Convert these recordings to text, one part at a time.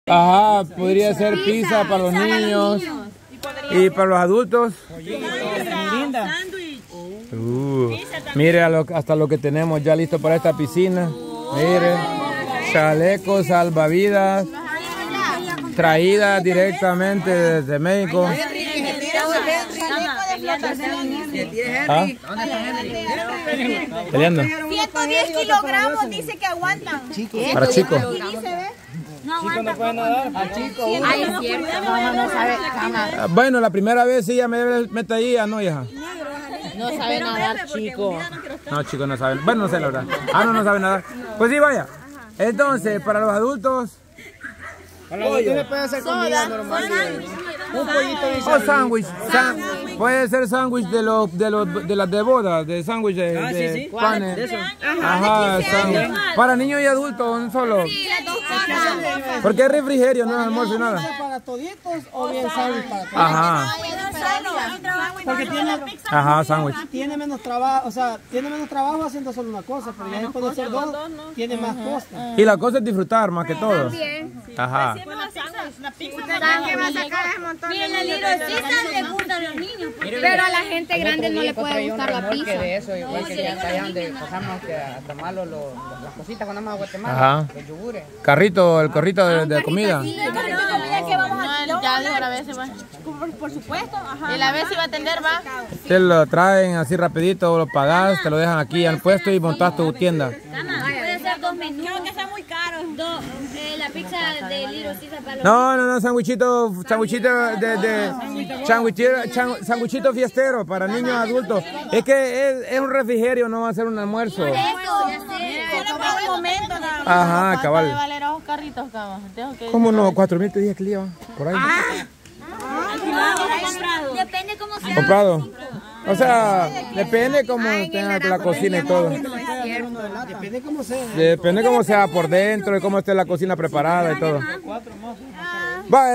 Ajá, podría ser pizza para los niños y para los adultos. Mire hasta lo que tenemos ya listo para esta piscina. Mire, chalecos salvavidas traídas directamente desde México. ¿Ah? Peleando. 110 kilogramos dice que aguantan. Para chicos. Chico no puede nadar. A chico. Bueno, la primera vez sí ya me mete ahí, no, hija. No sabe nadar, chico. No, chicos, no saben. Bueno, no sé la verdad. No saben nadar. Pues sí, vaya. Entonces, para los adultos. Para los adultos puede hacer comida normal. Un pollito o sándwich. Puede ser sándwich de las de boda, de sándwich de panes. De eso. Ajá, sándwich. Para niños y adultos, un solo. Porque es refrigerio, no es almuerzo y nada. ¿Para toditos o bien sándwich para todos? Ajá. Porque sándwich. Tiene menos trabajo, o sea, tiene menos trabajo haciendo solo una cosa, pero ya después de hacer dos, tiene más costa. Y la cosa es disfrutar más que todo. Ajá. Miren, la Lirosita le gusta a los niños. Pero a la gente grande no le puede gustar la pizza. De eso, igual que allá donde pasamos que hasta malo las cositas cuando vamos a Guatemala. Ajá. Los yogures. El carrito de comida. Sí, el carrito de comida que vamos a Ya dijo la vez se va. Por supuesto, ajá. Y la vez se va a atender, va. Te lo traen así rapidito, lo pagas, te lo dejan aquí al puesto y montas tu tienda. Puede ser 2 menús. Creo que está muy caro. La pizza de Lirosita para los No, sanguichito fiestero para niños adultos. Es que es un refrigerio, no va a ser un almuerzo. Ajá, cabal. Valer a los carritos, cabrón. ¿Cómo no? 4.000 te dije que le iba por ahí. Depende cómo sea. ¿Comprado? O sea, depende cómo tenga la cocina y todo. Depende cómo sea. Depende cómo sea por dentro y cómo esté la cocina preparada y todo. Va,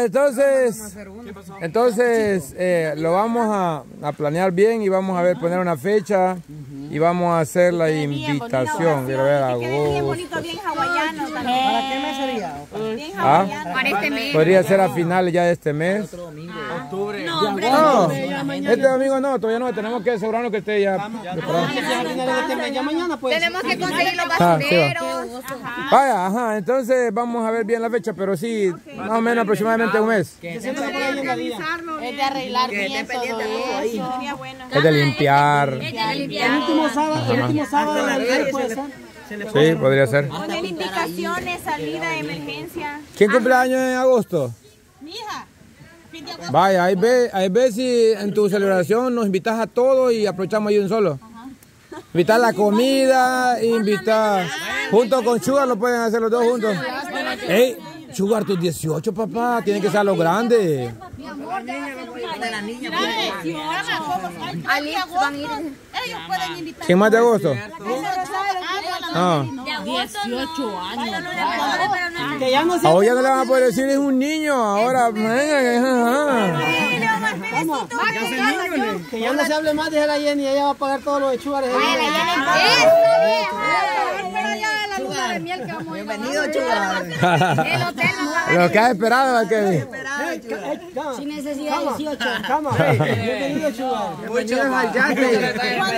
entonces lo vamos a planear bien y vamos a poner una fecha y vamos a hacer la invitación. Quiero ver a bien bonito, bien hawaiano también. ¿Para qué mes sería? Bien hawaiano. Para este mes. Podría ser a finales ya de este mes. No, este domingo no, todavía no, tenemos que asegurarnos que esté ya preparado. Ya mañana pues. Tenemos que conseguir los basureros. Vaya, ajá, entonces vamos a ver bien la fecha, pero sí, más o menos aproximadamente un mes. Es de arreglar bien todo eso. Es de limpiar. El último sábado del mes puede ser. Sí, podría ser. Poner indicaciones, salida, emergencia. ¿Quién cumple años en agosto? Mi hija. Vaya, ahí ve si en tu celebración nos invitas a todos y aprovechamos ahí un solo. Invitar la comida, invitar. Junto con Sugar lo pueden hacer los dos juntos. Ey, Sugar, tus 18, papá, tienen que ser a los grandes. ¿Quién más de agosto? No. 18 años. Que ya no se Ahora ya no le van a poder decir es un niño. Ahora, que ya no se hable más de la Jenny, ella va a pagar todos los chugares. Bienvenido, Chugar. Lo que has esperado, Kevin. Sin necesidad de 18. Bienvenido, Chugar. Bienvenido al yate.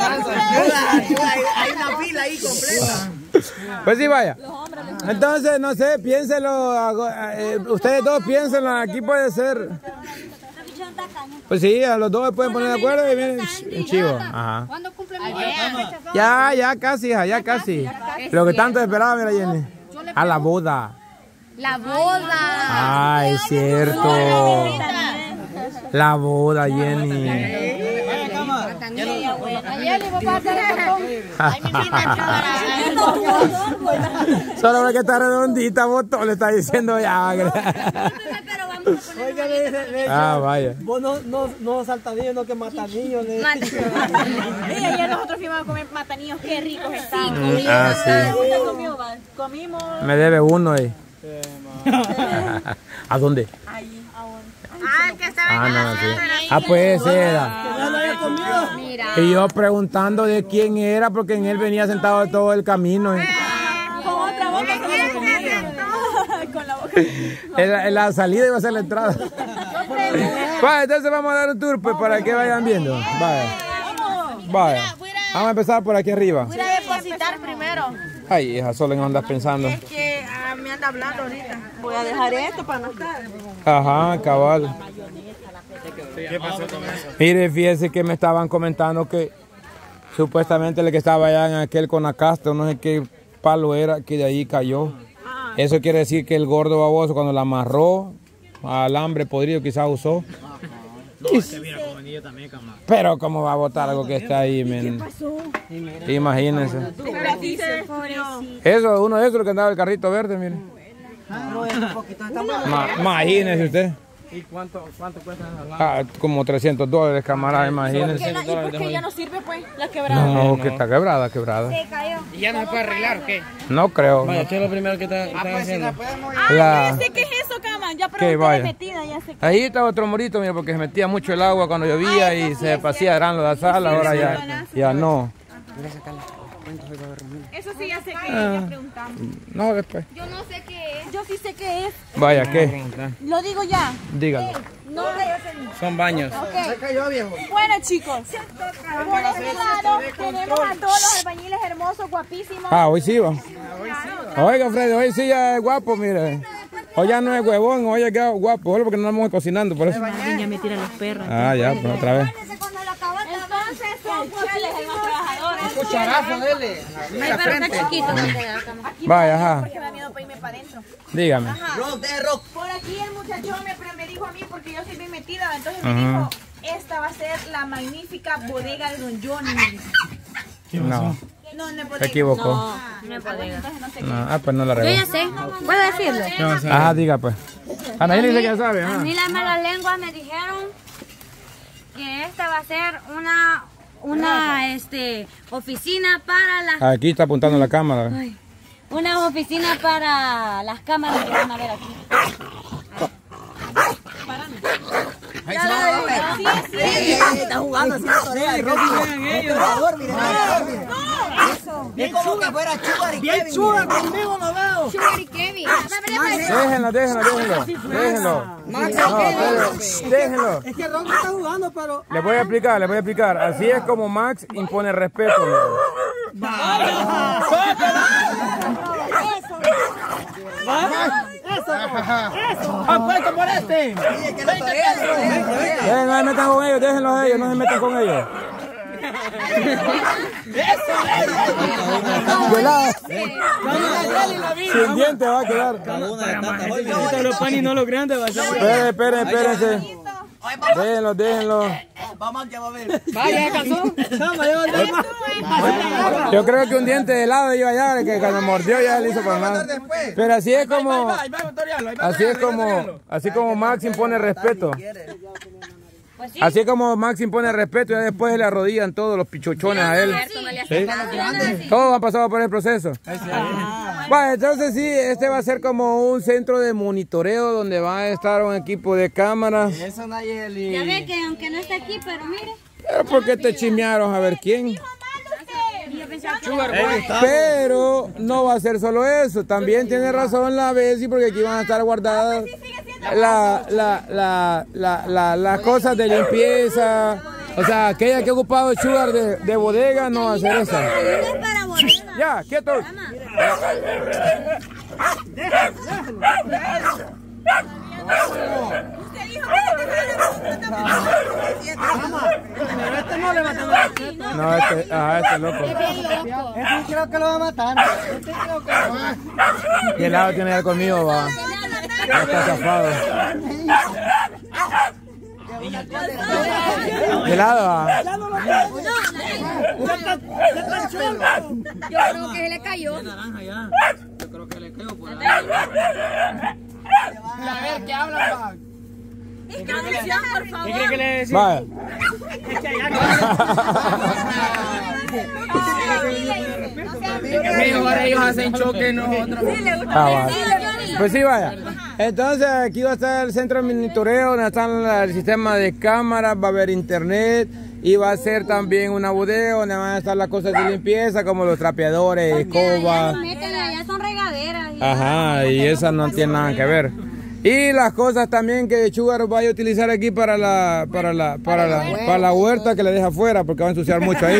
Hay una pila ahí completa. Pues sí, vaya. Entonces, no sé, piénselo. Ustedes dos piénsenlo. Aquí puede ser. Pues sí, a los dos se pueden poner de acuerdo y viene chivo. Ajá. ¿Cuándo cumple Ya casi, hija, ya casi. Lo que tanto esperaba, mira, Jenny. A la boda. La boda. Ay, es cierto. La boda, Jenny. Solo porque está redondita, botón, le está diciendo ya. Oiga, le dice, Vaya. vos no saltadillos, no que matanillos. Y ayer nosotros fuimos a comer matanillos, qué ricos estaban. Sí. Comimos. Me debe uno ahí. ¿A dónde? Allí. El que estaba No, sí. Pues era. Mira. Y yo preguntando de quién era, porque en él venía sentado todo el camino. Con otra boca. Con la boca. En la salida iba a ser la entrada. Vaya, entonces vamos a dar un tour pues, para que vayan viendo. Vaya. Vamos a empezar por aquí arriba. Voy a depositar primero. Ay, hija, solo en andas pensando. Es que me anda hablando ahorita. Voy a dejar esto para no estar. Ajá, cabal. ¿Qué pasó con eso? Mire, fíjese que me estaban comentando que supuestamente el que estaba allá en aquel Conacastro, no sé qué palo era, que de ahí cayó. Eso quiere decir que el gordo baboso cuando la amarró al alambre podrido quizás usó. No, este mira como venía también, camarada. Pero cómo va a botar algo que está ahí, men. Imagínense. Eso, uno de esos que andaba el carrito verde, mire. Imagínese usted. ¿Y cuánto cuesta Ah, como $300, camarada, imagínense. ¿Y por qué ya no sirve, pues? La quebrada. No, que está quebrada. Se cayó. ¿Y ya no se puede arreglar o qué? No creo. Vaya, ¿qué es lo primero que están haciendo? Ya sé qué es eso, cama. Ya ¿Qué? pregunté Vaya. de metida, ya sé. Ahí está otro morito, mira, porque se metía mucho el agua cuando llovía y se pasía gran la sala, ahora ya no. Eso sí, ya sé que ya preguntamos. No, después. Yo no sé qué es. Yo sí sé qué es. Vaya, ¿qué? Lo digo ya. Dígalo. No, Son baños. bueno, chicos. Por este lado tenemos a todos los albañiles hermosos, guapísimos. Ah, hoy sí va. Oiga, Freddy, hoy sí ya es guapo, mire. Hoy ya no es huevón, hoy ya queda guapo, solo porque no estamos cocinando, por eso. Ya me tiran los perros. Ah, ya, pues otra vez. Entonces son guapísimos trabajadores. Cucharazo, dele. Ay, pero está chiquito. Vaya, ajá. Porque me da miedo para irme para adentro. Dígame. Por aquí el muchacho me dijo a mí, porque yo soy bien metida, entonces me dijo, esta va a ser la magnífica bodega de Don Johnny. No, No, no es bodega. se equivocó. No es bodega. Entonces no sé Ah, pues no la Yo regó. ya sé. ¿Puedo decirlo? Ajá, diga pues. Anaí dice que ya sabe, A ajá. mí las malas lenguas me dijeron que esta va a ser una oficina para las Aquí está apuntando la cámara. una oficina para las cámaras que van a ver aquí. Está jugando así la torea. Es como que fuera Sugar y Kevin. Sugar conmigo no veo. Sugar y Kevin. Déjenlo. Déjenlo. Es que Ron está jugando, pero... Les voy a explicar. Así es como Max impone respeto. ¡Apuesto por este! No se metan con ellos, déjenlos a ellos, no se metan con ellos. Violado. Sin dientes va a quedar. Los panis no los grandes, va a ser. Espérense. Déjenlo. Vamos a ver. Vaya, cansó. Yo creo que un diente de helado iba allá, que cuando mordió ya le hizo por nada. Pero así es como Max impone respeto. Así es como Max impone respeto y ya después se le arrodillan todos los pichochones a él. ¿Sí? Todos han pasado por el proceso. Vale, entonces sí, este va a ser como un centro de monitoreo donde va a estar un equipo de cámaras. Eso Nayeli. Ya ve que aunque no está aquí, pero mire. Pero ¿por qué te chismearon? A ver quién. Yo pensaba que Pero no va a ser solo eso. También tiene razón la Bessie porque aquí van a estar guardadas las cosas de limpieza. O sea, aquella que ha ocupado Sugar de bodega no va a hacer eso. no es para bodega. Ya, quieto. No, este loco. Este creo que lo va a matar. Y el lado tiene ya conmigo, va. Ya está zafado. ¿De lado va? Yo creo que se le cayó. Naranja ya. Yo creo que le cayó por ahí. A ver, ¿qué hablan? Introducción, por favor. ¿Qué cree que le decía? Vaya. Ahora ellos hacen choque, nosotros. Vaya. Pues sí, vaya. Entonces aquí va a estar el centro de monitoreo donde están el sistema de cámaras, va a haber internet Y va a ser también una bodega donde van a estar las cosas de limpieza como los trapeadores, escobas. Ya son regaderas. Ajá, y esas no tienen nada que ver. Y las cosas también que Sugar vaya a utilizar aquí para la huerta que le deja afuera porque va a ensuciar mucho ahí.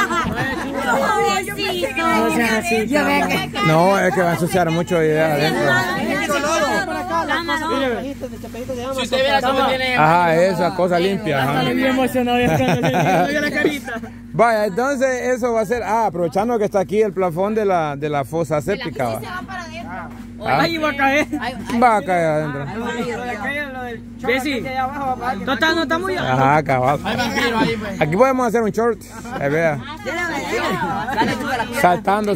No, es que va a ensuciar mucho ahí adentro. Si usted viera cómo tiene... Ajá, esa cosa limpia. Ajá. Estoy bien emocionado. La carita. Vaya, entonces eso va a ser, aprovechando que está aquí el plafón de la fosa séptica. Va. Ahí va a caer. Va a caer adentro. Bessie, no está muy... Ajá, acá abajo. Aquí podemos hacer un short. Vea. Saltando.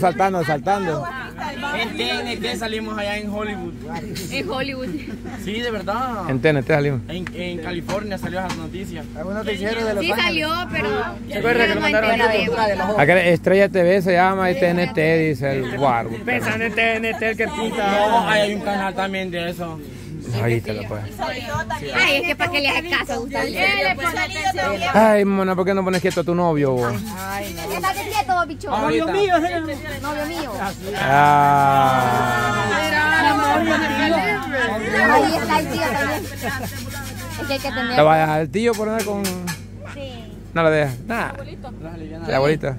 En TNT salimos allá en Hollywood. En Hollywood. Sí, de verdad. En TNT salimos. En California salió esa noticia. Algún noticiero de Los Sí Ángeles. salió, pero... ¿Se acuerda que lo mandaron a Acá Estrella TV se llama y TNT, dice el guardo. Pensan en TNT el que pinta. No, hay un canal también de eso. Ahí te lo puedes. Ay, es que para que le hagas caso a usted. Ay, mona, ¿por qué no pones quieto a tu novio? Vos? Estate quieto, bicho. Novio mío, Novio mío. Ahí está el tío también. Es que hay que tener... ¿Te vas a dejar el tío por andar con...? Sí. No la dejas. Nada. La abuelita.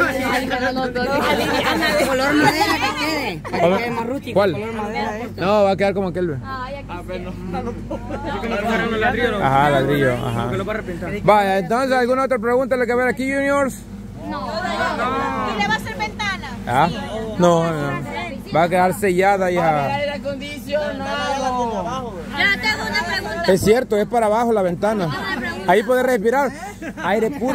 Color madera que quede. Para que quede más rústico. ¿Cuál? Color madera. No, va a quedar como aquel. Ajá, ladrillo. Ajá. Vaya, entonces, ¿alguna otra pregunta le que ver aquí, Juniors? No. ¿Y le va a hacer ventana? ¿Ah? No. Va a quedar sellada ya. Aire acondicionado. Yo tengo una pregunta. Es cierto, es para abajo la ventana. Ahí puedes respirar. Aire puro.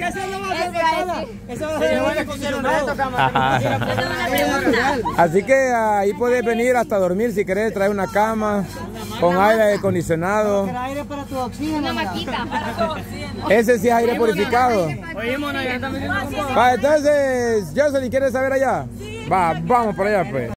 Ajá. Así que ahí puedes venir hasta dormir si querés, traer una cama con aire acondicionado. Aire para tu oxígeno. Una maquita. Ese sí es aire purificado. Oye, mona, ya está metiendo con... Va, entonces, Jocelyn, ¿quieres saber allá? Va, vamos para allá pues.